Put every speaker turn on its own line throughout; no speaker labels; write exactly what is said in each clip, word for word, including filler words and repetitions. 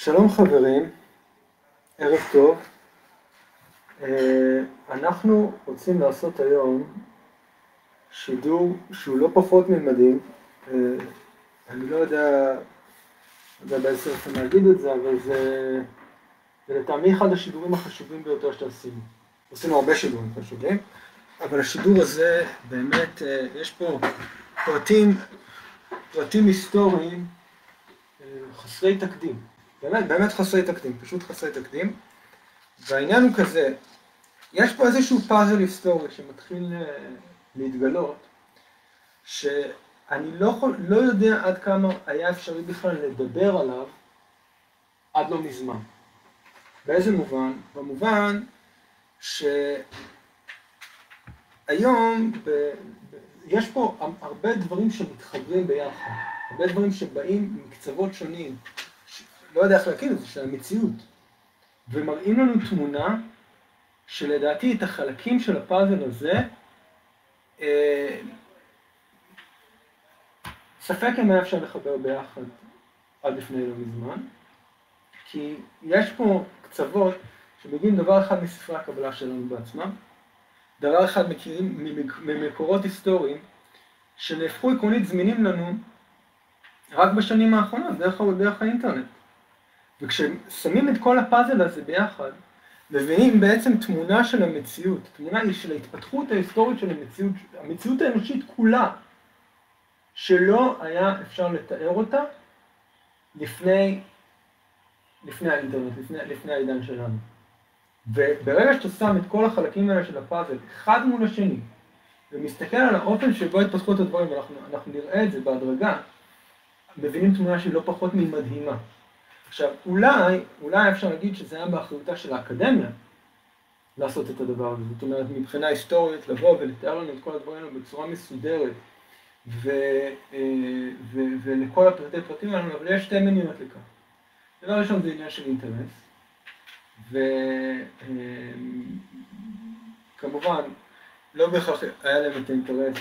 שלום חברים, ערב טוב. אנחנו רוצים לעשות היום שידור שהוא לא פחות ממדהים. אני לא יודע, לא יודע באיזה סרט להגיד את זה, אבל זה, זה לטעמי אחד השידורים החשובים ביותר שעשינו. עשינו הרבה שידורים חשובים, אבל השידור הזה באמת, יש פה פרטים, פרטים היסטוריים חסרי תקדים. באמת, באמת חסרי תקדים, פשוט חסרי תקדים. והעניין הוא כזה, יש פה איזשהו פאזל היסטורי שמתחיל להתגלות, שאני לא, לא יודע עד כמה היה אפשרי בכלל לדבר עליו עד לא מזמן. באיזה מובן? במובן שהיום ב, ב, יש פה הרבה דברים שמתחברים ביחד, הרבה דברים שבאים מקצוות שונים, לא יודע איך להגיד את זה, של המציאות, ומראים לנו תמונה שלדעתי את החלקים של הפאזל הזה, אה, ספק אם היה אפשר לחבר ביחד עד לפני לא מזמן, כי יש פה קצוות שמגיעים דבר אחד מספרי הקבלה שלנו בעצמם, דבר אחד מכירים ממקורות היסטוריים, שנהפכו עקרונית זמינים לנו רק בשנים האחרונות, דרך, דרך האינטרנט. וכששמים את כל הפאזל הזה ביחד, מביאים בעצם תמונה של המציאות, תמונה של ההתפתחות ההיסטורית של המציאות, המציאות האנושית כולה, שלא היה אפשר לתאר אותה לפני, לפני האינטרנט, לפני, לפני העידן שלנו. וברגע שאתה שם את כל החלקים האלה של הפאזל, אחד מול השני, ומסתכל על האופן שבו התפתחו את הדברים, ואנחנו אנחנו נראה את זה בהדרגה, מבינים תמונה שהיא לא פחות ממדהימה. עכשיו, אולי, אולי אפשר להגיד שזה היה באחריותה של האקדמיה לעשות את הדבר הזה. זאת אומרת, מבחינה היסטורית, לבוא ולתאר לנו את כל הדברים האלה בצורה מסודרת, ו, ו, ולכל הפרטי פרטים האלה, אבל יש שתי מניעות לכך. דבר ראשון זה עניין של אינטרס, וכמובן, לא בהכרח היה להם את האינטרס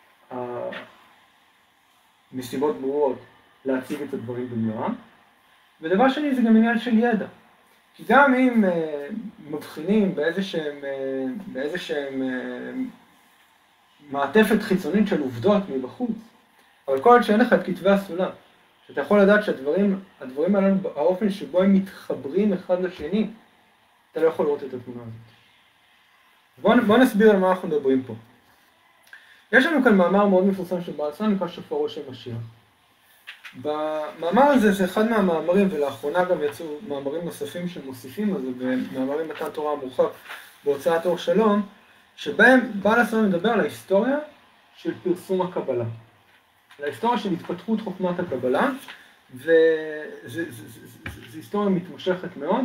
מסיבות ברורות להציג את הדברים במלואם. ודבר שני זה גם עניין של ידע. כי גם אם uh, מבחינים באיזה שהם, uh, באיזה שהם uh, מעטפת חיצונית של עובדות מבחוץ, אבל כל עוד שאין לך את כתבי הסולם, שאתה יכול לדעת שהדברים, הדברים האלה, האופן שבו הם מתחברים אחד לשני, אתה לא יכול לראות את התמונה הזאת. בואו בוא נסביר על מה אנחנו מדברים פה. יש לנו כאן מאמר מאוד מפורסם של בעל סולם, נקרא שופרו של משיח. במאמר הזה זה אחד מהמאמרים, ולאחרונה גם יצאו מאמרים נוספים שמוסיפים על זה, במאמרים מתן תורה המורחב בהוצאת אור שלום, שבהם בעל הסולם מדבר על ההיסטוריה של פרסום הקבלה. על ההיסטוריה של התפתחות חוכמת הקבלה, וזו היסטוריה מתמשכת מאוד,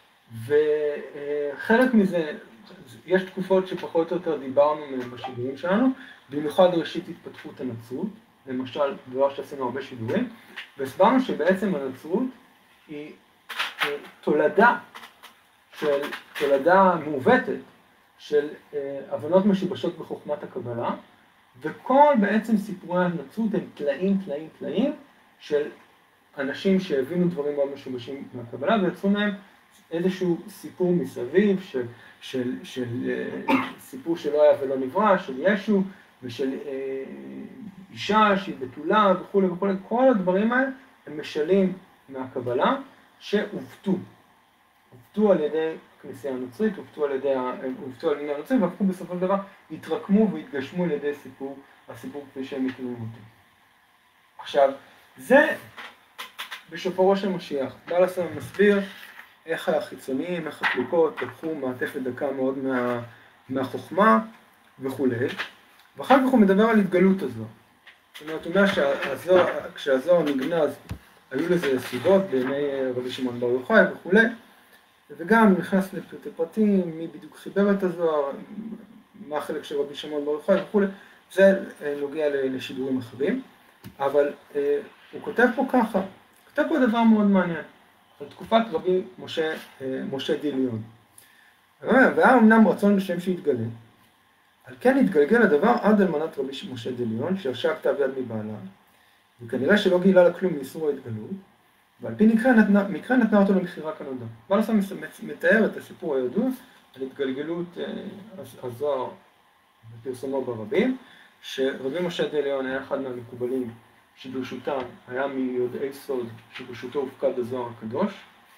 וחלק מזה, יש תקופות שפחות או יותר דיברנו בשידורים שלנו, במיוחד ראשית התפתחות הנצרות, למשל, דבר שעשינו הרבה שידורים, והסברנו שבעצם הנצרות היא תולדה של, תולדה מעוותת של הבנות משובשות בחוכמת הקבלה, וכל בעצם סיפורי הנצרות הם תלאים, תלאים, תלאים של אנשים שהבינו דברים מאוד משובשים מהקבלה, ויצרו מהם איזשהו סיפור מסביב, של, של, של, של סיפור שלא היה ולא נברא, של ישו, ושל אישה שהיא בתולה וכו' וכו', כל הדברים האלה הם משלים מהקבלה שעובטו. עובטו על ידי הכנסייה הנוצרית, עובטו על ידי, עובטו על ידי הנוצרית, והפכו בסופו של דבר, התרקמו והתגשמו על ידי סיפור, הסיפור כפי שהם מכירים אותו. עכשיו, זה בשופרו של משיח. בעל הסולם מסביר איך החיצוניים, איך הקלוקות, לקחו מעטפת דקה מאוד מה, מהחוכמה וכו'. ואחר כך הוא מדבר על התגלות הזו. זאת אומרת, הוא אומר שכשהזוהר נגנז, היו לזה סיבות בימי רבי שמעון בר יוחאי וכו'. וגם נכנס לפרטי פרטים, מי בדיוק חיבר את הזוהר, מה החלק של רבי שמעון בר יוחאי וכו'. זה נוגע לשידורים אחרים. אבל הוא כותב פה ככה, הוא כותב פה דבר מאוד מעניין, על תקופת רבי משה, משה דיליון. והיה אמנם רצון בשם שהתגלה, על כן התגלגל הדבר עד אלמנת רבי משה דיליון, שירשה כתב יד מבעלה, וכנראה שלא גילה לה כלום מאיסור ההתגלות, ועל פי מקרה נתנה, מקרה נתנה אותו למכירה כנודע. בעל הסולם מתאר את הסיפור הידוע על התגלגלות הזוהר בפרסומו ברבים, שרבי משה דליון היה אחד מהמקובלים שברשותם היה מיודעי סוד שברשותו הופקד הזוהר הקדוש,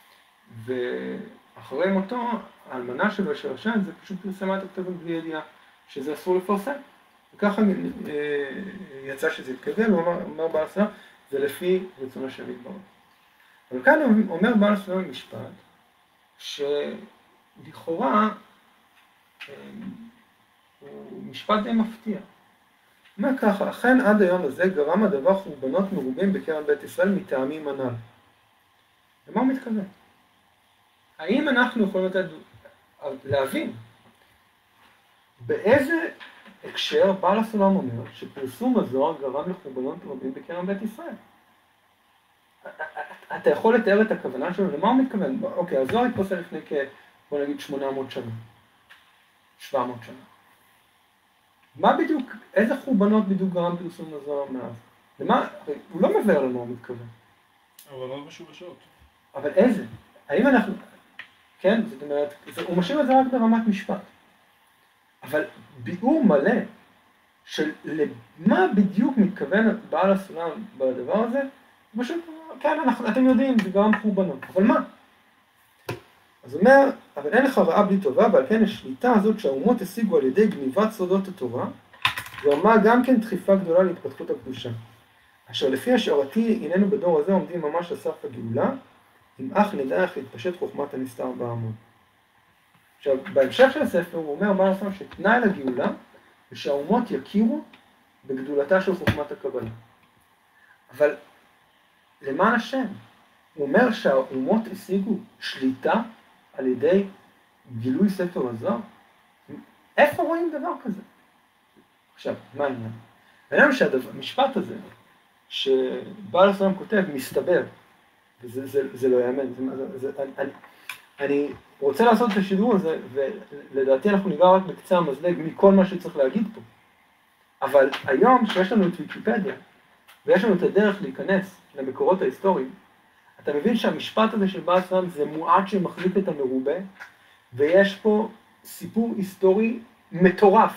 ואחרי מותו האלמנה שלו שרשם זה פשוט פרסמה את הכתובת בלי ידיעה שזה אסור לפרסם. וככה יצא שזה התקבל, הוא אומר, אומר בעל הסולם, זה לפי רצונו של יתברך. אבל כאן אומר בעל הסולם משפט, שלכאורה הוא משפט די מפתיע. הוא אומר ככה, אכן עד היום הזה גרם הדבר חורבנות מרובים בקרב בית ישראל מטעמים הנ"ל. למה הוא מתכוון? האם אנחנו יכולים לתת, להבין באיזה הקשר בעל הסולם אומר שפרסום הזוהר גרם לחורבנות רבים בקרב בית ישראל? אתה יכול לתאר את הכוונה שלו? למה הוא מתכוון? אוקיי, הזוהר התפרסם לפני כ... בוא נגיד שמונה מאות שנה, שבע מאות שנה. מה בדיוק, איזה חורבנות בדיוק גרם פרסום הזוהר מאז? למה, הוא לא מבאר לנו מה הוא מתכוון.
אבל לא משובשות.
אבל איזה? האם אנחנו, כן, זאת אומרת, הוא משאיר את זה רק ברמת משפט. אבל ביאור מלא של למה בדיוק מתכוון בעל הסולם בדבר הזה, פשוט, כן, אנחנו, אתם יודעים, זה גרם חורבנות, אבל מה? אז הוא אומר, אבל אין לך רעה בלי טובה, ועל כן השליטה הזאת שהאומות השיגו על ידי גניבת סודות התורה, גרמה גם כן דחיפה גדולה להתפתחות הקדושה. אשר לפי השערתי, הננו בדור הזה עומדים ממש על סף הגאולה, אם אך נדע איך להתפשט חוכמת הנסתר בהמון. עכשיו, בהמשך של הספר הוא אומר, בעל הסולם שתנאי לגאולה, ושהאומות יכירו בגדולתה של חוכמת הקבלה. אבל למען השם, הוא אומר שהאומות השיגו שליטה על ידי גילוי ספר הזוהר. איפה רואים דבר כזה? עכשיו, מה העניין? העניין שהמשפט הזה, שבעל הסולם כותב, מסתבר, וזה זה, זה לא יאמן, זה, זה, אני, אני רוצה לעשות את השידור הזה, ולדעתי אנחנו ניגע רק בקצה המזלג מכל מה שצריך להגיד פה. אבל היום שיש לנו את ויקיפדיה, ויש לנו את הדרך להיכנס למקורות ההיסטוריים, אתה מבין שהמשפט הזה של בעל הסולם זה מועט שמחזיק את המרובה, ויש פה סיפור היסטורי מטורף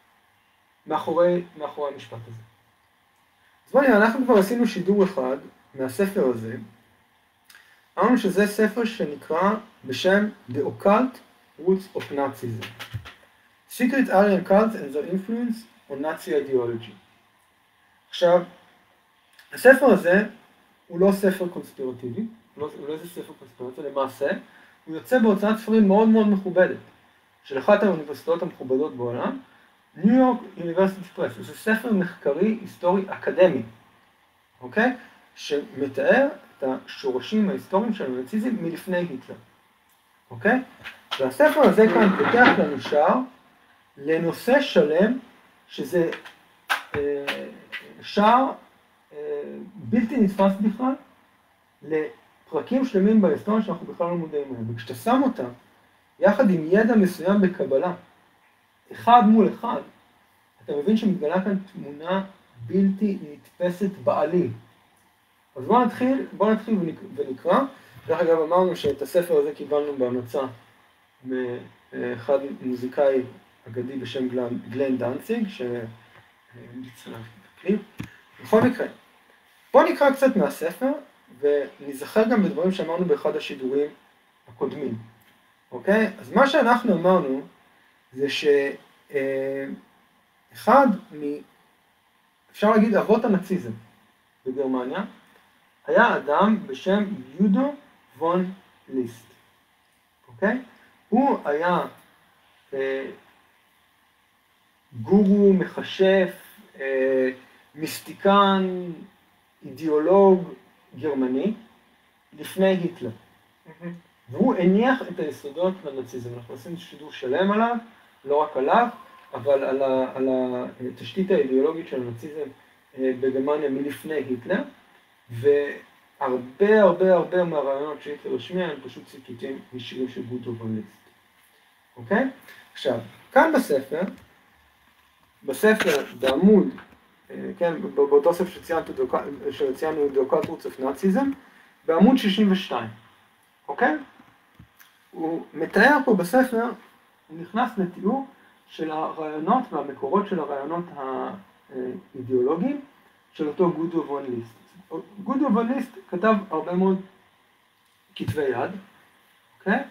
מאחורי, מאחורי המשפט הזה. אז בואו נראה, אנחנו כבר עשינו שידור אחד מהספר הזה, אמרנו שזה ספר שנקרא בשם The Occult Roots of Nazism. Secret Aryan Cults and Their Influence on Nazi Ideology. עכשיו, הספר הזה הוא לא ספר קונספירטיבי, הוא לא, הוא לא איזה ספר קונספירטיבי, למעשה, הוא יוצא בהוצאת ספרים מאוד מאוד מכובדת, של אחת האוניברסיטאות המכובדות בעולם, ניו יורק יוניברסיטי פרס. זה ספר מחקרי, היסטורי, אקדמי, אוקיי? שמתאר את השורשים ההיסטוריים של הנאציזם מלפני היטלר, אוקיי? והספר הזה כאן פותח לנו שער לנושא שלם, שזה אה, שער אה, בלתי נתפס בכלל, לפרקים שלמים בהיסטוריה שאנחנו בכלל לא מודעים מהם. וכשאתה שם אותם, יחד עם ידע מסוים בקבלה, אחד מול אחד, אתה מבין שמתגלה כאן תמונה בלתי נתפסת בעליל. אז בואו נתחיל, בואו נתחיל ונקרא. דרך אגב, אמרנו שאת הספר הזה קיבלנו בהמלצה מאחד מוזיקאי אגדי בשם גלן דנציג, שהמליץ עליו בקליפ. בכל מקרה, בואו נקרא קצת מהספר, ונזכר גם בדברים שאמרנו באחד השידורים הקודמים. אוקיי? אז מה שאנחנו אמרנו, זה שאחד מ... אפשר להגיד אבות הנאציזם בגרמניה, היה אדם בשם יודו וון ליסט. אוקיי? הוא היה אה, גורו, מחשף, אה, מיסטיקן, אידיאולוג גרמני, לפני היטלר. Mm-hmm. והוא הניח את היסודות לנאציזם. אנחנו עושים שידור שלם עליו, לא רק עליו, אבל על, ה, על התשתית האידיאולוגית של הנאציזם בגרמניה מלפני היטלר, והרבה הרבה הרבה מהרעיונות שהיטלר השמיע הם פשוט ציטוטים ישירים של גוטו וון ליסט. אוקיי? עכשיו, כאן בספר, בספר בעמוד, כן, באותו ספר שציינו The Occult Roots of Nazism, בעמוד שישים ושתיים, אוקיי? הוא מתאר פה בספר, הוא נכנס לתיאור של הרעיונות והמקורות של הרעיונות האידיאולוגיים של אותו גודו וון ליסט. גודו וון ליסט כתב הרבה מאוד כתבי יד, אוקיי?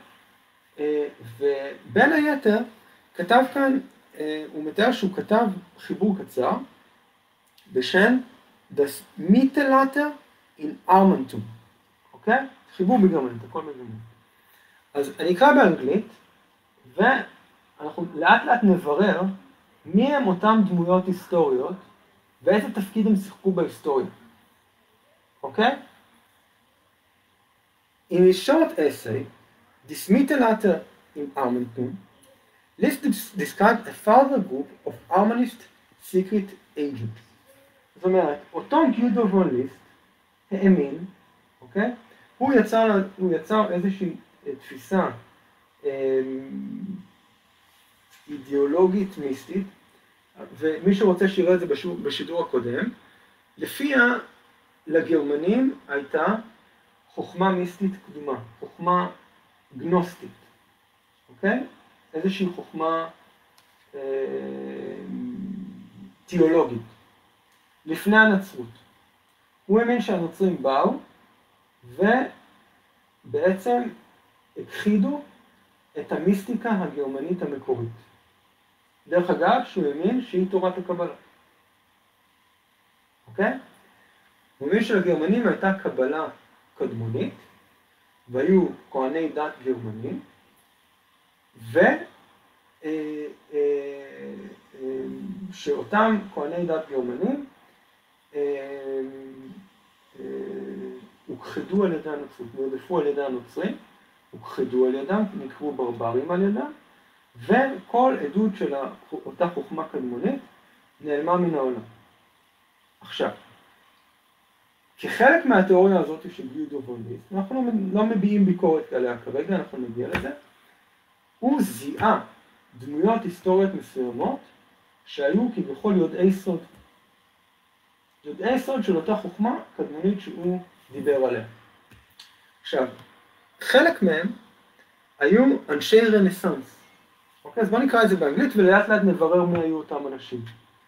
ובין היתר כתב כאן, הוא מתאר שהוא כתב חיבור קצר בשם Das Mittelalter in Armentum, אוקיי? חיבור בגרמנית, הכל בגרמנית. אז אני אקרא באנגלית, ואנחנו לאט לאט נברר מי הם אותם דמויות היסטוריות, ואיזה תפקיד הם שיחקו בהיסטוריה. אוקיי? In a short essay, this Mittelalter in Armentum, Liszt described a further group of Armanist secret agents. זאת אומרת, אותו גיודו וון ליסט האמין, אוקיי? הוא יצר, הוא יצר איזושהי תפיסה אידיאולוגית מיסטית, ומי שרוצה שיראה את זה בשידור הקודם, לפיה לגרמנים הייתה חוכמה מיסטית קדומה, חוכמה גנוסטית, אוקיי? איזושהי חוכמה אה, תיאולוגית, לפני הנצרות. הוא האמין שהנוצרים באו, ובעצם הכחידו את המיסטיקה הגרמנית המקורית. דרך אגב, שהוא האמין שהיא תורת הקבלה. אוקיי? הוא האמין שלגרמנים הייתה קבלה קדמונית, והיו כהני דת גרמנים, ושאותם כהני דת גרמנים הוכחדו על ידי הנוצרים, נרדפו על ידי הנוצרים, הוכחדו על ידם, נקראו ברברים על ידם, וכל עדות של אותה חוכמה קדמונית נעלמה מן העולם. עכשיו, כחלק מהתיאוריה הזאת של גיודו וון ליסט, אנחנו לא, לא מביעים ביקורת עליה כרגע, אנחנו נגיע לזה, הוא זיהה דמויות היסטוריות מסוימות שהיו כביכול יודעי סוד. יודעי סוד של אותה חוכמה קדמונית שהוא דיבר עליה. עכשיו, חלק מהם היו אנשי רנסנס. אוקיי, אז בואו נקרא את זה באנגלית ולאט לאט נברר מי היו אותם אנשים.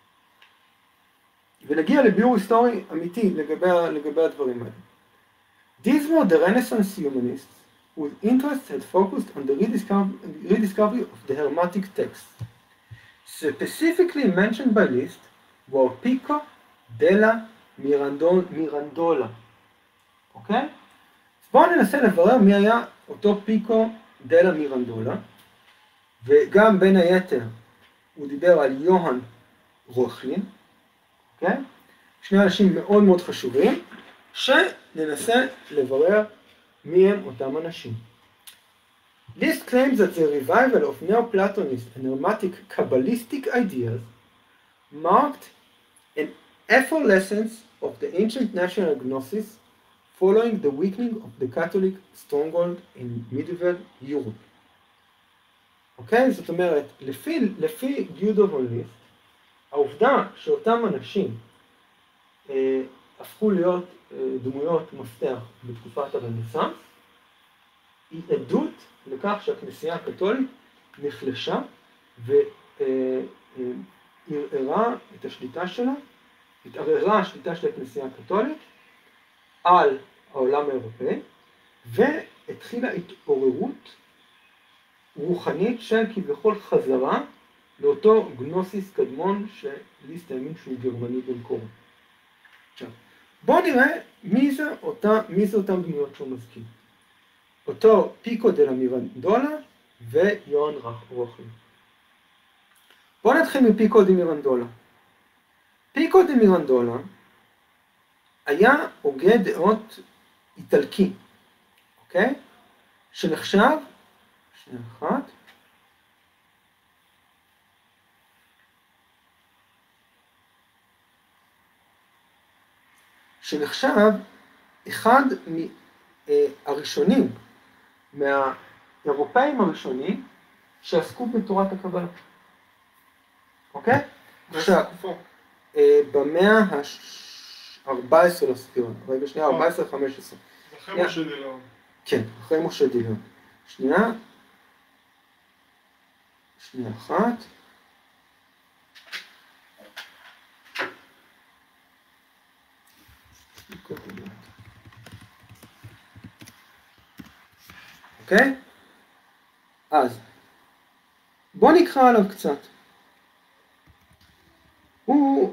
ונגיע לביאור היסטורי אמיתי לגבי, לגבי הדברים האלה. These were the Renaissance humanists whose interests had focused on the rediscovery, rediscovery of the Hermetic texts. Specifically mentioned by Liszt were Pico della Mirandola. אוקיי? אז בואו ננסה לברר מי היה אותו פיקו דלה מירנדולה, וגם בין היתר הוא דיבר על יוהאן רוכלין, אוקיי? שני אנשים מאוד מאוד חשובים, שננסה לברר מי הם אותם אנשים. Liszt claims that the revival of Neoplatonist and Hermetic Kabbalistic ideas marked an efflorescence of the ancient national gnosis following the weakening of the Catholic stronghold in medieval Europe. אוקיי? זאת אומרת, לפי, לפי גיודו וון ליסט, העובדה שאותם אנשים אה, הפכו להיות אה, דמויות מפתח בתקופת הרנסנס, היא עדות לכך שהכנסייה הקתולית נחלשה וערערה את השליטה שלה, התערערה השליטה של הכנסייה הקתולית על העולם האירופאי, והתחילה התעוררות רוחנית של כביכול חזרה לאותו גנוסיס קדמון שליסט האמין שהוא גרמני במקורו. עכשיו, בואו נראה מי זה, אותה, מי זה אותם דמויות שהוא מזכיר. אותו פיקו דלה מירנדולה ויוהאן רוכלין. בואו נתחיל מפיקו דה מירנדולה. פיקו דה מירנדולה היה הוגה דעות איטלקי, אוקיי? שנחשב, שנייה אחת, שנחשב אחד מהראשונים, מהאירופאים הראשונים, שעסקו בתורת הקבלה. אוקיי? עכשיו, במאה ה-ארבע עשרה לספירה, רגע שנייה, ארבע עשרה חמש עשרה.
אחרי משה דילון.
כן, אחרי משה דילון. שנייה. שנייה אחת. אוקיי? אז, בוא נקרא עליו קצת. הוא...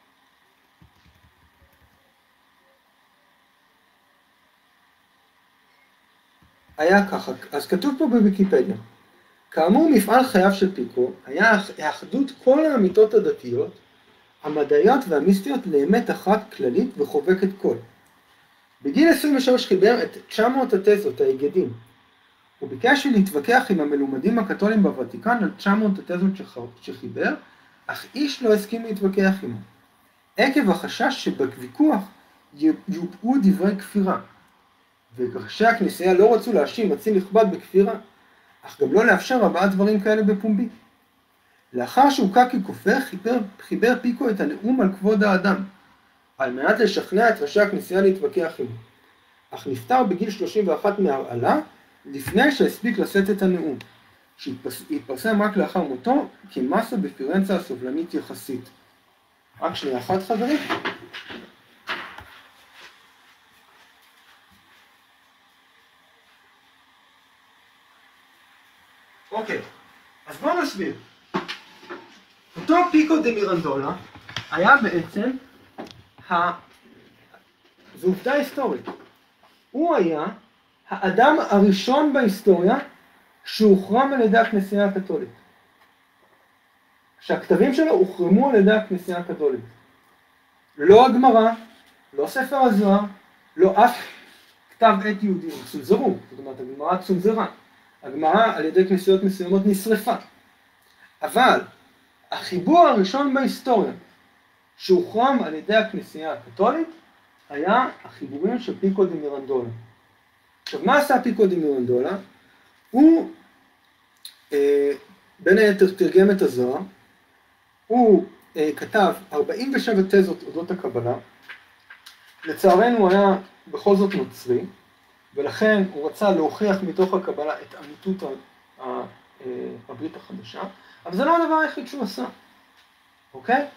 היה ככה, אז כתוב פה בוויקיפדיה. כאמור, מפעל חייו של פיקו היה האחדות כל האמיתות הדתיות, המדעיות והמיסטיות לאמת אחת כללית וחובקת כל. בגיל עשרים ושלוש חיבר את תשע מאות התזות, ההיגדים. הוא ביקש להתווכח עם המלומדים הקתולים בוותיקן על תשע מאות התזות שחיבר, אך איש לא הסכים להתווכח עמו. עקב החשש שבוויכוח יובעו דברי כפירה. וראשי הכנסייה לא רצו להאשים אציל נכבד בכפירה, אך גם לא לאפשר הבאת דברים כאלה בפומבי. לאחר שהוקע ככופר, חיבר, חיבר פיקו את הנאום על כבוד האדם, על מנת לשכנע את ראשי הכנסייה להתווכח עמו. אך נפטר בגיל שלושים ואחת מהרעלה, לפני שהספיק לשאת את הנאום, שהתפרסם רק לאחר מותו כמסה בפירנצה הסובלנית יחסית. רק שנייה אחת חברים. אוקיי, אז בואו נסביר. אותו פיקו דה מירנדולה היה בעצם, ה... זו עובדה היסטורית. הוא היה האדם הראשון בהיסטוריה שהוחרם על ידי הכנסייה הקתולית. שהכתבים שלו הוחרמו על ידי הכנסייה הקתולית. לא הגמרא, לא ספר הזוהר, לא אף כתב עת יהודי, הם צונזרו, זאת אומרת, הגמרא צונזרה. הגמרא על ידי כנסיות מסוימות נשרפה. אבל החיבור הראשון בהיסטוריה שהוחרם על ידי הכנסייה הקתולית היה החיבורים של פיקו דה מירנדולה. עכשיו, מה עשה פיקו דה מירנדולה? הוא אה, בין היתר תרגם את הזוהר, הוא אה, כתב ארבעים ושבע תזות אודות הקבלה, לצערנו הוא היה בכל זאת נוצרי, ולכן הוא רצה להוכיח מתוך הקבלה את אמיתות הברית החדשה, אבל זה לא הדבר היחיד שהוא עשה, אוקיי?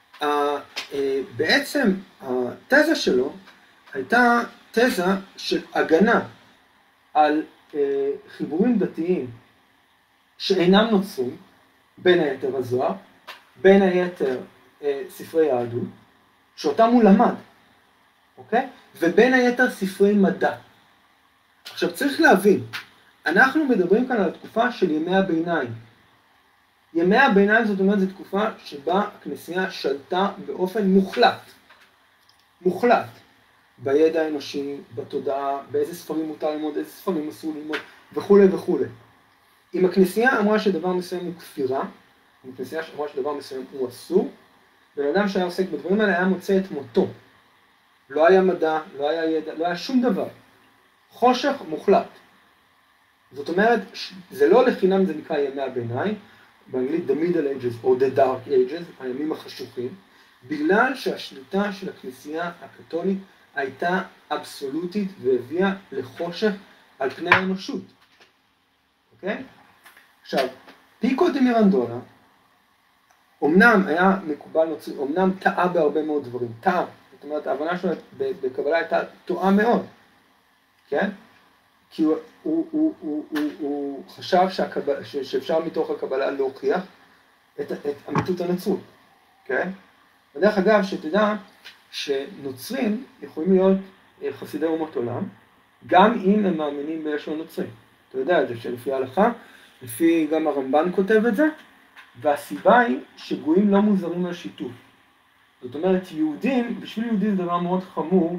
בעצם התזה שלו הייתה תזה של הגנה על חיבורים דתיים שאינם נוצרים, בין היתר הזוהר, בין היתר ספרי יהדות, שאותם הוא למד, אוקיי? ובין היתר ספרי מדע. עכשיו צריך להבין, אנחנו מדברים כאן על התקופה של ימי הביניים. ימי הביניים זאת אומרת, זו תקופה שבה הכנסייה שלטה באופן מוחלט, מוחלט, בידע האנושי, בתודעה, באיזה ספרים מותר ללמוד, איזה ספרים אסור ללמוד, וכו' וכו'. אם הכנסייה אמרה שדבר מסוים הוא כפירה, אם הכנסייה אמרה שדבר מסוים הוא אסור, בן אדם שהיה עוסק בדברים האלה היה מוצא את מותו. לא היה מדע, לא היה ידע, לא היה שום דבר. חושך מוחלט. זאת אומרת, זה לא לחינם זה נקרא ימי הביניים, באנגלית the middle ages או the dark ages, הימים החשוכים, בגלל שהשליטה של הכנסייה הקתולית הייתה אבסולוטית והביאה לחושך על פני האנושות. אוקיי? עכשיו, פיקו דה מירנדולה, אמנם היה מקובל נוצרי, אמנם טעה בהרבה מאוד דברים, טעה. זאת אומרת, ההבנה שלו בקבלה הייתה טועה מאוד. כן? כי הוא, הוא, הוא, הוא, הוא, הוא חשב שהקבל, שאפשר מתוך הקבלה להוכיח את, את אמיתות הנצרות. כן? בדרך אגב, שתדע שנוצרים יכולים להיות חסידי אומות עולם, גם אם הם מאמינים בישוע נוצרי. אתה יודע את זה, שלפי ההלכה, לפי גם הרמב"ן כותב את זה, והסיבה היא שגויים לא מוזרים על שיתוף. זאת אומרת, יהודים, בשביל יהודים זה דבר מאוד חמור,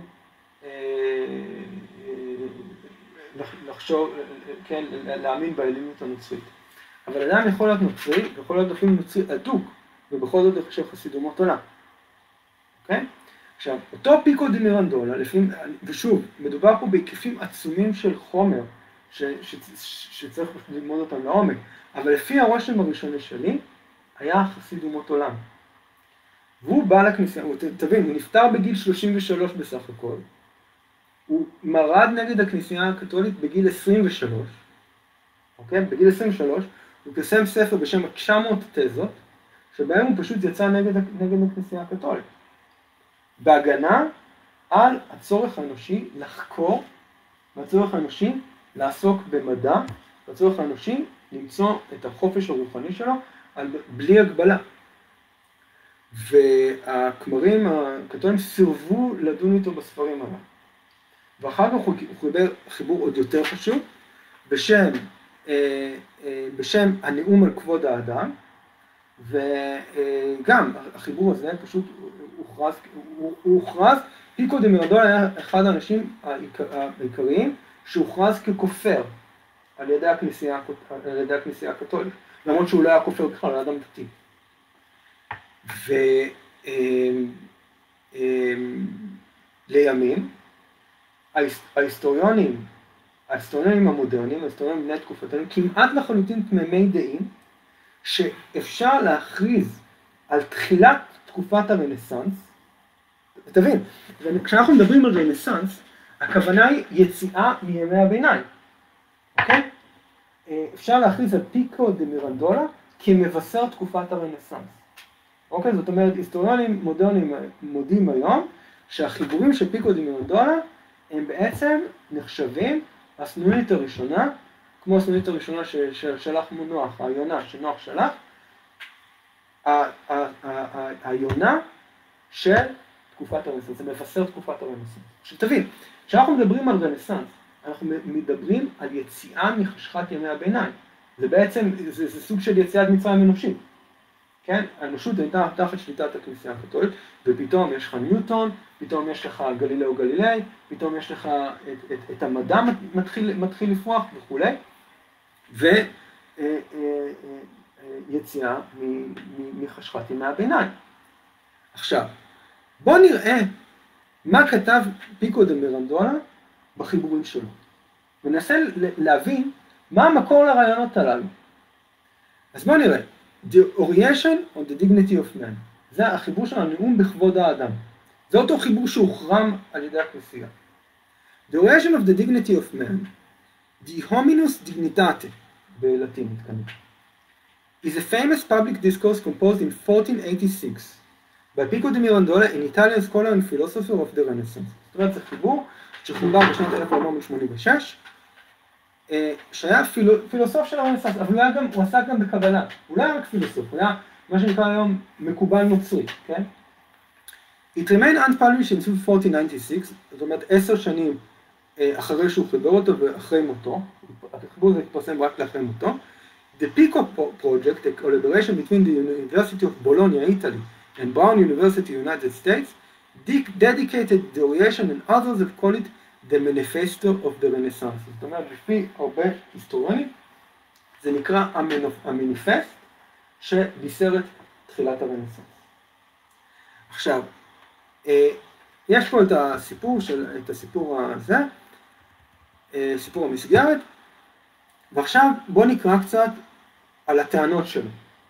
לחשוב, כן, להאמין באלימות הנוצרית. אבל אדם יכול להיות נוצרי, ויכול להיות אפילו נוצרי אדוק, ובכל זאת לחשב חסיד אומות עולם. אוקיי? עכשיו, אותו פיקו דה מירנדולה, לפעמים, ושוב, מדובר פה בהיקפים עצומים של חומר, ש, ש, ש, שצריך ללמוד אותם לעומק, אבל לפי הרושם הראשוני שלי, היה חסיד אומות עולם. והוא בא לכנסייה, תבין, הוא נפטר בגיל שלושים ושלוש בסך הכל, הוא מרד נגד הכנסייה הקתולית בגיל עשרים ושלוש, אוקיי? בגיל עשרים ושלוש הוא פרסם ספר בשם תשע מאות תזות, שבהם הוא פשוט יצא נגד, נגד הכנסייה הקתולית. בהגנה על הצורך האנושי לחקור, והצורך האנושי לעסוק במדע, והצורך האנושי למצוא את החופש הרוחני שלו על, בלי הגבלה. והכמרים הקתולים סירבו לדון איתו בספרים האלה. ואחר כך הוא חיבר חיבור עוד יותר חשוב, בשם, אה, אה, בשם הנאום על כבוד האדם, וגם החיבור הזה פשוט הוכרז, הוא הוכרז, פיקו דה מירנדולה היה אחד האנשים העיקריים שהוכרז ככופר על ידי הכנסייה, על ידי הכנסייה הקתולית, למרות שהוא לא היה כופר בכלל, הוא היה אדם דתי. ולימים, ההיסטוריונים, ההיסטוריונים המודרניים, ההיסטוריונים בני תקופתנו, כמעט לחלוטין תמימי דעים, שאפשר להכריז על תחילת תקופת הרנסנס. תבין, כשאנחנו מדברים על רנסנס, הכוונה היא יציאה מימי הביניים, אוקיי? אפשר להכריז על פיקו דה מירנדולה כמבשר תקופת הרנסנס. אוקיי? זאת אומרת, היסטוריונים מודרניים מודים היום, שהחיבורים של פיקו דה מירנדולה הם בעצם נחשבים הסנונית הראשונה, כמו הסנונית הראשונה ששלח נוח, היונה שנוח שלח, היונה של תקופת הרנסנס, זה מבשר תקופת הרנסנס. עכשיו תבין, כשאנחנו מדברים על רנסנס, אנחנו מדברים על יציאה מחשכת ימי הביניים. זה בעצם, זה, זה סוג של יציאת מצרים אנושית. כן? האנושות הייתה תחת שליטת הכנסייה הקתולית, ופתאום יש לך ניוטון, פתאום יש לך גלילאו גלילי, פתאום יש לך את, את, את המדע מתחיל, מתחיל לפרוח וכו'. ויציאה מחשכת ימי הביניים. עכשיו, בואו נראה מה כתב פיקו דה מירנדולה בחיבורים שלו. וננסה להבין מה המקור לרעיונות הללו. אז בואו נראה. The Orientation on the Dignity of Man. זה החיבור של הנאום בכבוד האדם. זה אותו חיבור שהוחרם על ידי הכנסייה. The Orientation of the Dignity of Man, the Hominus Dignitate, בלטינית כנראה, is a famous public discourse composed in fourteen eighty-six by Pico de Mirandola, an Italian scholar and philosopher of the Renaissance. זאת אומרת, זה חיבור שחובר בשנת אלף ארבע מאות שמונים ושש, שהיה פילוסוף של הרנסנס, אבל הוא, גם, הוא עסק גם בקבלה. הוא לא היה רק פילוסוף, הוא היה מה שנקרא היום מקובל נוצרי, כן? It remained unpublished in fourteen ninety-six, זאת אומרת עשר שנים אחרי שהוא חיבר אותו ואחרי מותו, החיבור הזה התפרסם רק לאחרי מותו. The Pico Project, a collaboration between the University of Bologna, Italy, and Brown University, United States, dedicated the Orientation and others have called it the Manifesto of the Renaissance. זאת אומרת, לפי הרבה היסטוריונים, זה נקרא המניפסט שבישר את תחילת הרנסנס. עכשיו, יש פה את הסיפור של, את הסיפור הזה, סיפור המסגרת, ועכשיו בואו נקרא קצת על הטענות שלו.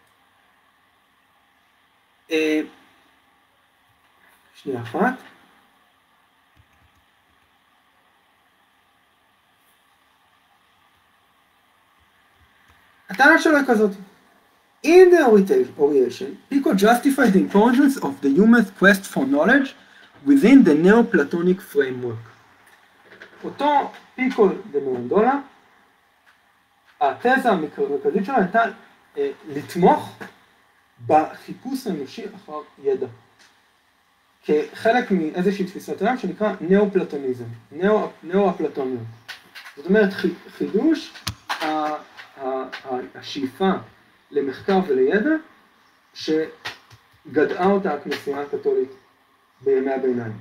שנייה אחת. הטענה שלו היא כזאת. In the Orientation, Pico justified the importance of the human quest for knowledge within the Neoplatonic framework. אותו פיקו דה מירנדולה, התזה המרכזית שלו הייתה אה, לתמוך בחיפוש האנושי אחר ידע. כחלק מאיזושהי תפיסת עולם שנקרא נאו-פלטוניזם, נאו-אפלטוניות. זאת אומרת, חידוש השאיפה למחקר ולידע שגדעה אותה הכנסייה הקתולית בימי הביניים.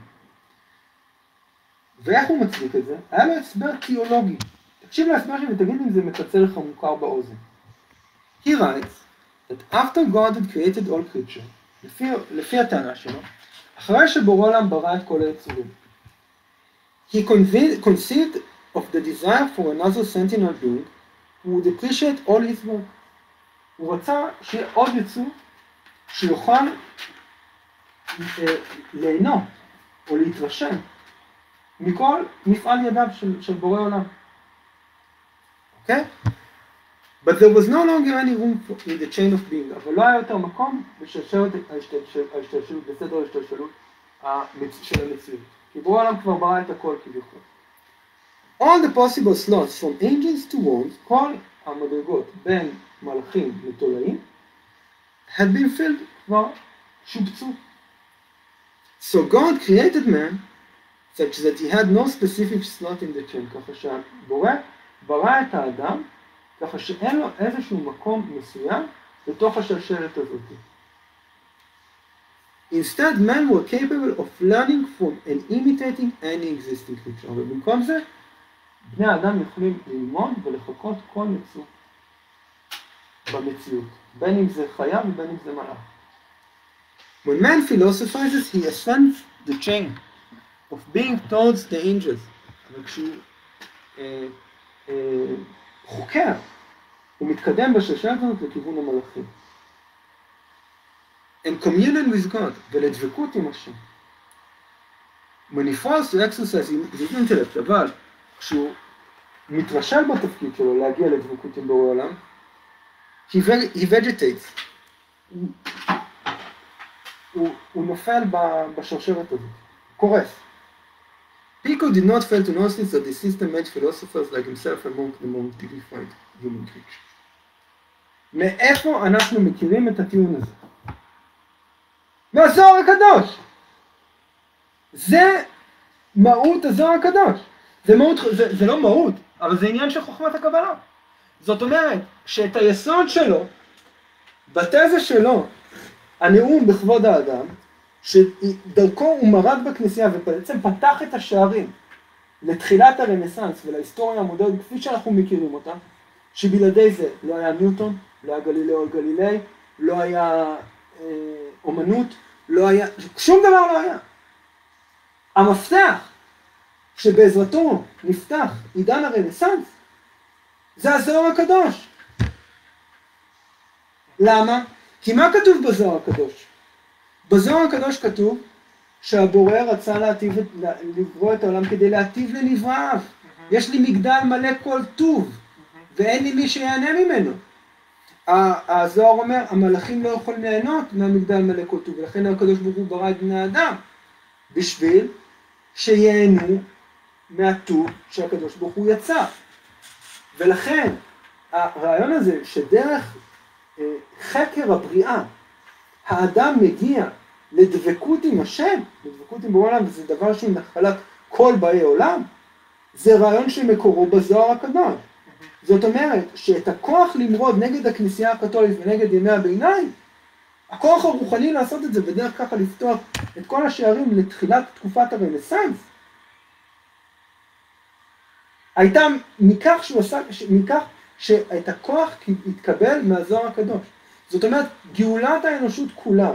ואיך הוא מצדיק את זה? היה לו הסבר תיאולוגי. תקשיב להסבר שלי ותגיד אם זה מקצר לך מוכר באוזן. He writes that after God had created all creatures, לפי, לפי הטענה שלו, אחרי שבורא עולם ברא את כל היצורים, he conceived of the desire for another sentinel being who would appreciate all his work. הוא רצה שיהיה עוד יצור שיוכל ליהנות או להתרשם מכל מפעל ידיו של, של בורא עולם. אוקיי? But there was no longer any room for, in the chain of being. אבל לא היה יותר מקום בשרשרת ההשתלשלות, בסדר ההשתלשלות של המציאות. כי בורא עולם כבר ברא את הכל כביכול. All the possible slots from angels to worms, כל המדרגות בין מלאכים לתולעים, had been filled, כבר שובצו. So God created man such that he had no specific slot in the chain, ככה שהבורא ברא את האדם, ככה שאין לו איזשהו מקום מסוים בתוך השלשלת הזאת. Instead, men were capable of learning from and imitating any existing creature. אבל במקום זה, בני האדם יכולים ללמוד ולחקות כל יצור במציאות, בין אם זה חיה ובין אם זה מלאך. When man philosophizes, he ascends the chain of being towards the angels. אבל כשהוא אה, אה, חוקר, הוא מתקדם בשלשלת הזאת לכיוון המלאכים. And communion with God, ולדבקות עם השם. When he falls to exercise his intellect, אבל כשהוא מתרשל בתפקיד שלו להגיע לדבקות עם בורא עולם, he, he vegetates. הוא, הוא, הוא נופל בשרשרת הזאת, קורס. Pico did not fail to notice that the system made philosophers like himself among the more dignified human creatures. מאיפה אנחנו מכירים את הטיעון הזה? מהזוהר הקדוש! זה מהות הזוהר הקדוש. זה, מהות, זה, זה לא מהות, אבל זה עניין של חוכמת הקבלה. זאת אומרת, שאת היסוד שלו, בתזה שלו, הנאום בכבוד האדם, שדרכו הוא מרד בכנסייה ובעצם פתח את השערים לתחילת הרנסנס ולהיסטוריה המודרנית כפי שאנחנו מכירים אותה, שבלעדי זה לא היה ניוטון, לא היה גלילאו גלילי, לא היה אה, אומנות, לא היה, שום דבר לא היה. המפתח שבעזרתו נפתח עידן הרנסנס זה הזוהר הקדוש. למה? כי מה כתוב בזוהר הקדוש? בזוהר הקדוש כתוב שהבורא רצה להטיב, לברוא את העולם כדי להטיב לנבראיו. Mm-hmm. יש לי מגדל מלא כל טוב, mm-hmm. ואין לי מי שיענה ממנו. הזוהר אומר, המלאכים לא יכולים ליהנות מהמגדל מלא כל טוב, ולכן הקדוש ברוך הוא ברא את בני האדם, בשביל שיהנו מהטוב שהקדוש ברוך הוא יצא. ולכן הרעיון הזה שדרך אה, חקר הבריאה, האדם מגיע לדבקות עם השם, לדבקות עם בעולם, וזה דבר שהוא נחלת כל באי עולם, זה רעיון שמקורו בזוהר הקדוש. זאת אומרת שאת הכוח למרוד נגד הכנסייה הקתולית ונגד ימי הביניים, הכוח הרוחני לעשות את זה בדרך ככה לפתוח את כל השערים לתחילת תקופת הרנסנס, הייתה מכך שהוא עשה, מכך שאת הכוח התקבל מהזוהר הקדוש. זאת אומרת, גאולת האנושות כולה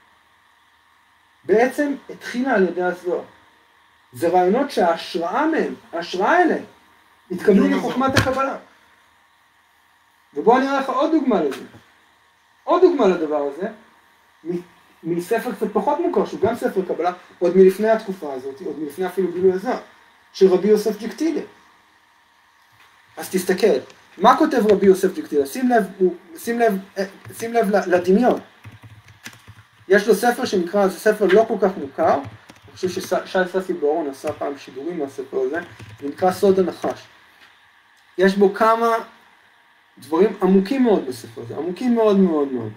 בעצם התחילה על ידי הזוהר. זה רעיונות שההשראה מהם, ההשראה אליהם, התקבלו לחוכמת הקבלה. ובואו אני אראה לך עוד דוגמה לזה. עוד דוגמה לדבר הזה, מספר קצת פחות מוכר, שהוא גם ספר קבלה, עוד מלפני התקופה הזאת, עוד מלפני אפילו גילוי הזוהר, של רבי יוסף ג'קטילה. אז תסתכל, מה כותב רבי יוסף ג'קטילה? שים לב, הוא, שים לב, שים לב לדמיון. יש לו ספר שנקרא, זה ספר לא כל כך מוכר, אני חושב ששי ססי באורון עשה פעם שידורים מהספר הזה, זה נקרא סוד הנחש. יש בו כמה דברים עמוקים מאוד בספר הזה, עמוקים מאוד מאוד מאוד.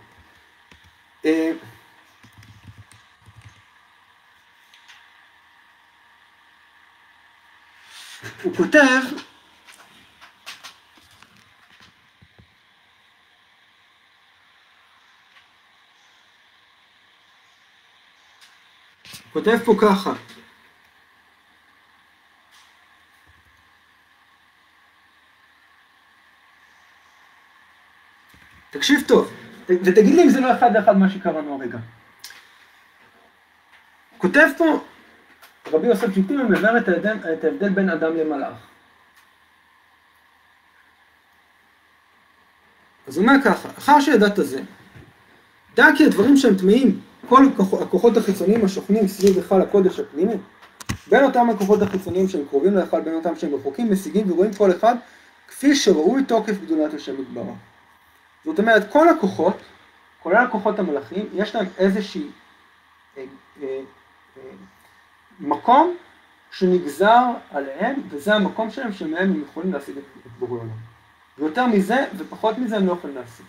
הוא כותב, הוא כותב פה ככה, תקשיב טוב, ותגיד לי אם זה לא אחד לאחד מה שקראנו הרגע. הוא כותב פה, רבי יוסף ג'קטילה מבאר את ההבדל, את ההבדל בין אדם למלאך. אז הוא אומר ככה, אחר שידעת זה, דע כי הדברים שהם טמאים, כל הכוחות החיצוניים השוכנים סביב היכל הקודש הפנימי, בין אותם הכוחות החיצוניים שהם קרובים לאחד, בין אותם שהם רחוקים, משיגים ורואים כל אחד כפי שראוי תוקף גדולת השם יתברך. זאת אומרת, כל הכוחות, כולל הכוחות המלאכיים, יש להם איזושהי אה, אה, אה, מקום שנגזר עליהם, וזה המקום שלהם שמהם הם יכולים להשיג את, את בורא עולם. ויותר מזה ופחות מזה הם לא יכולים להשיג.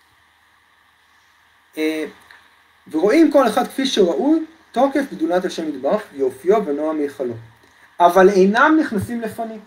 אה, ורואים כל אחד כפי שראוי תוקף גדולת השם יתברך, יופיו ונועם מיכלו. אבל אינם נכנסים לפנים.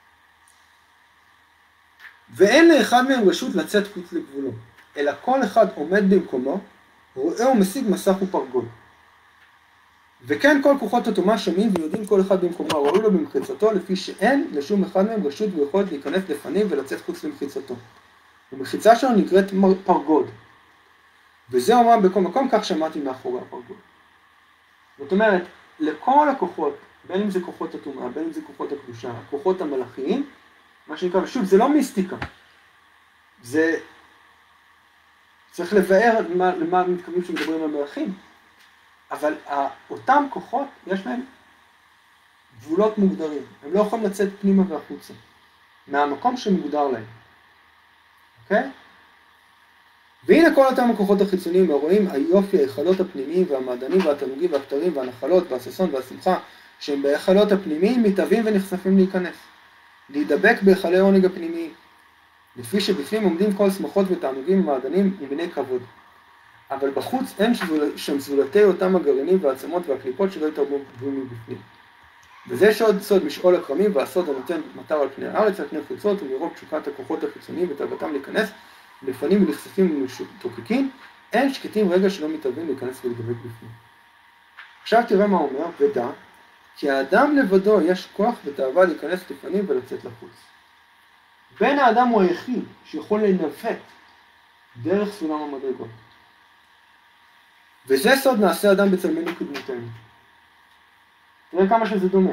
ואין לאחד מהם רשות לצאת חוץ לגבולו, אלא כל אחד עומד במקומו, רואה ומשיג מסך ופרגוד. וכן כל כוחות התומה שומעים ויודעים כל אחד במקומו, ראוי לו במחיצתו, לפי שאין לשום אחד מהם רשות ויכולת להיכנס לפנים ולצאת חוץ למחיצתו. ומחיצה שלנו נקראת פרגוד. וזה אומר בכל מקום, כך שמעתי מאחורי הפרגוד. זאת אומרת, לכל הכוחות, בין אם זה כוחות התומה, בין אם זה כוחות הקדושה, הכוחות המלאכיים, מה שנקרא, ושוב, זה לא מיסטיקה. זה צריך לבאר למה, למה מתכוונים שמדברים על מלאכים. אבל אותם כוחות, יש להם גבולות מוגדרים. הם לא יכולים לצאת פנימה והחוצה. מהמקום שמוגדר להם. אוקיי? והנה כל אותם הכוחות החיצוניים, הרואים היופי, היכלות הפנימיים והמעדנים והתענוגים והכתרים והנחלות והששון והשמחה, שהם בהיכלות הפנימיים מתהווים ונחשפים להיכנס. להידבק בהיכלי עונג הפנימיים. לפי שבפנים עומדים כל שמחות ותענוגים ומעדנים עם בני כבוד. אבל בחוץ אין שם זולתי אותם הגרעינים והעצמות והקליפות שלא יתרבו מבפנים. וזה שעוד סוד משעול הכרמים והסוד הנותן מטר על פני הארץ, על פני חוצות ומרוב תשוקת הכוחות החיצוניים ותאוותם להיכנס, לפנים ונחשפים ומשתוקקים, אין שקטים רגע שלא מתאבים להיכנס ולדבק בפנים. עכשיו תראה מה אומר, ודע, כי האדם לבדו יש כוח ותאווה להיכנס לפנים ולצאת לחוץ. בן האדם הוא היחיד שיכול לנווט דרך סולם המדרגות. וזה סוד נעשה אדם בצלמנו כדמותנו. תראה כמה שזה דומה.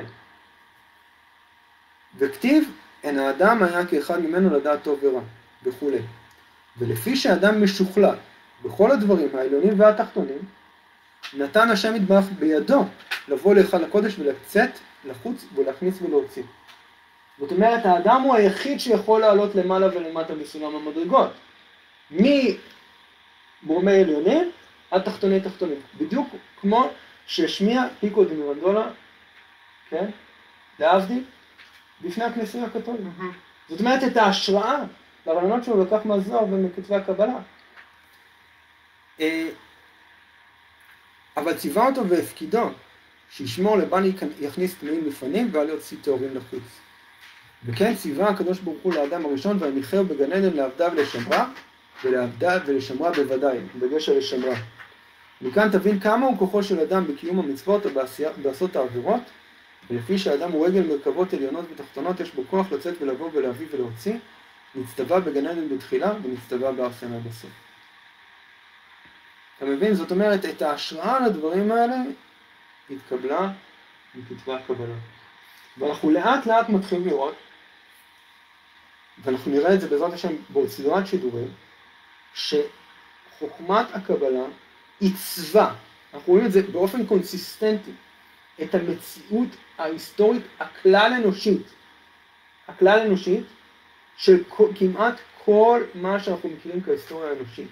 וכתיב, אין האדם היה כאחד ממנו לדעת טוב ורע, וכו'. ולפי שאדם משוכלל בכל הדברים העליונים והתחתונים, נתן השם יתברך בידו לבוא להיכל הקודש ולצאת לחוץ ולהכניס ולהוציא. זאת אומרת, האדם הוא היחיד שיכול לעלות למעלה ולמטה בסולם המדרגות. מרומי עליונים עד תחתוני תחתונים. בדיוק כמו שהשמיע פיקו דמירנדולה, כן? להבדיל, בפני הכנסייה הקתולית. זאת אומרת, את ההשראה לרעיונות שהוא לקח מהזוהר ומכתבי הקבלה. אבל ציווה אותו והפקידו, שישמור לבן יכניס טמאים לפנים ועל יוציא טהורים לחוץ. וכן ציווה הקדוש ברוך הוא לאדם הראשון והניחהו בגן עדן לעבדה ולשמרה, ולעבדה ולשמרה בוודאי, בדגש על לשמרה. מכאן תבין כמה הוא כוחו של אדם בקיום המצוות או בעשות העבירות, ולפי שהאדם הוא רגל מרכבות עליונות ותחתונות, יש בו כוח לצאת ולבוא ולהביא ולהוציא, נצטווה בגן עדן בתחילה ונצטווה בהר סיני בסוף. אתה מבין? זאת אומרת, את ההשראה לדברים האלה התקבלה מכתבי הקבלה. ואנחנו לאט לאט מתחילים לראות, ואנחנו נראה את זה בעזרת השם בסדרת שידורים, שחוכמת הקבלה עיצבה, אנחנו רואים את זה באופן קונסיסטנטי, את המציאות ההיסטורית הכלל אנושית, הכלל אנושית, של כמעט כל מה שאנחנו מכירים כהיסטוריה האנושית.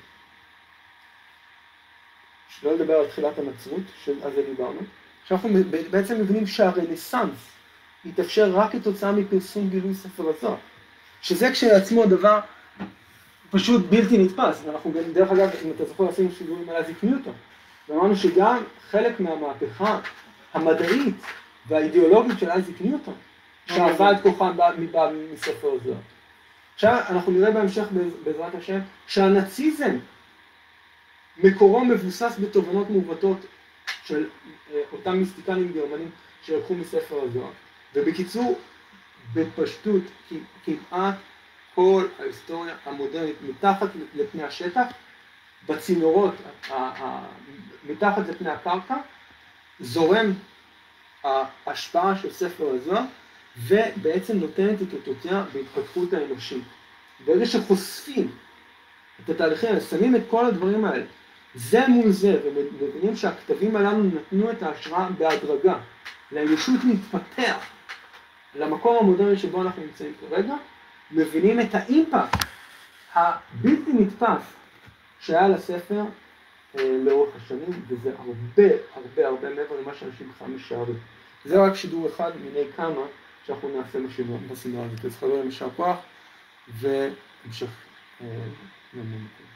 שלא לדבר על תחילת הנצרות, שעל זה דיברנו, שאנחנו בעצם מבינים שהרנסנס יתאפשר רק כתוצאה מפרסום גילוי ספר הזוהר, שזה כשלעצמו דבר פשוט בלתי נתפס, ואנחנו גם, דרך אגב, אם אתה זוכר, עשינו שידורים על הזקניותו, ואמרנו שגם חלק מהמהפכה המדעית והאידיאולוגית של הזקניותו, שעבד כוחם מבא מספר הזוהר. עכשיו אנחנו נראה בהמשך בעזרת השם, שהנאציזם מקורו מבוסס בתובנות מעוותות של אותם מיסטיקנים גרמנים שלקחו מספר הזוהר. ובקיצור, בפשטות, כמעט כל ההיסטוריה המודרנית מתחת לפני השטח, בצינורות, מתחת לפני הקרקע, זורם ההשפעה של ספר הזוהר, ובעצם נותנת את אותותיה בהתפתחות האנושית. ברגע שחושפים את התהליכים האלה, שמים את כל הדברים האלה זה מול זה, ומבינים שהכתבים הללו נתנו את ההשראה בהדרגה, לאנושות להתפתח למקום המודרני שבו אנחנו נמצאים כרגע, מבינים את האימפקט הבלתי נתפס שהיה לספר אה, לאורך השנים, וזה הרבה הרבה הרבה מעבר למה שאנשים בכלל משערים. זה רק שידור אחד מיני כמה שאנחנו נעשה בסדרה הזאת. אז חברים, יישר כוח, והמשך אה, יום יום.